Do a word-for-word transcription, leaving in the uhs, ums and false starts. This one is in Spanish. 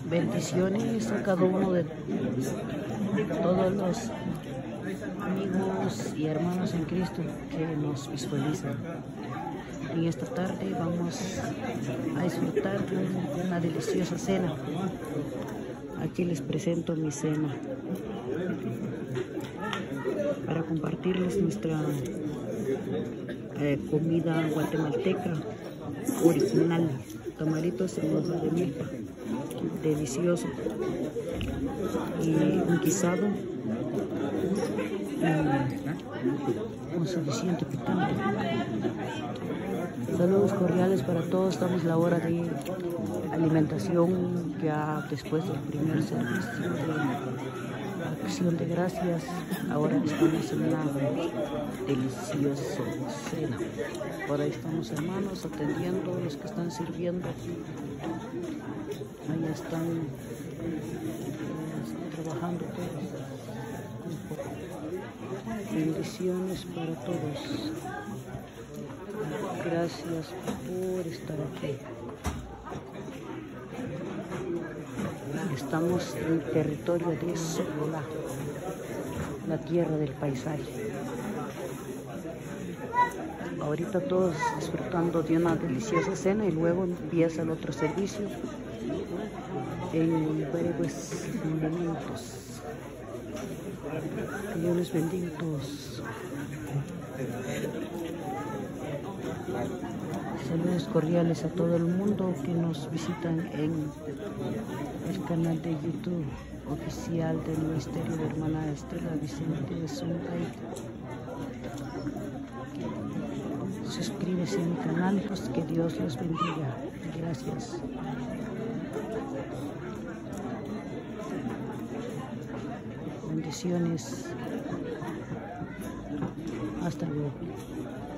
Bendiciones a cada uno de todos los amigos y hermanos en Cristo que nos visualizan. En esta tarde vamos a disfrutar de una deliciosa cena. Aquí les presento mi cena para compartirles nuestra eh, comida guatemalteca original, tamalitos en hoja de milpa, delicioso, y un guisado um, con suficiente picante. Saludos cordiales para todos. Estamos en la hora de alimentación, ya después del primer servicio de acción de gracias. Ahora estamos en una deliciosa cena. Ahora estamos, hermanos, atendiendo a los que están sirviendo. Ahí están, están trabajando todos. Bendiciones para todos. Gracias por estar aquí. Estamos en el territorio de Socolá, la tierra del paisaje. Ahorita todos disfrutando de una deliciosa cena y luego empieza el otro servicio en breves momentos. Que Dios les bendiga a todos. Saludos cordiales a todo el mundo que nos visitan en el canal de YouTube oficial del Ministerio de Hermana Estela Vicente de Zungay. Suscríbete a mi canal, pues que Dios los bendiga. Gracias. Bendiciones. Hasta luego.